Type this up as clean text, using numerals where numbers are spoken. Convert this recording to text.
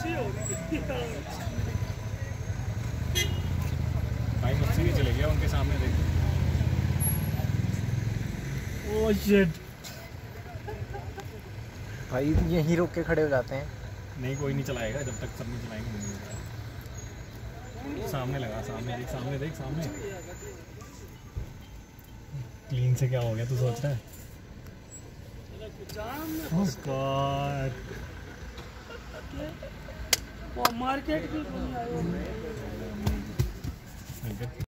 भाई मुझसे भी चले गया उनके सामने देख। ओह शिट भाई यहीं रोक के खड़े हो जाते हैं। नहीं कोई नहीं चलाएगा जब तक सब नहीं चलाएंगे नहीं। सामने लगा, सामने देख, सामने देख, सामने। क्लीन से क्या हो गया तू सोच रहा है? ओह गॉड मार्केट की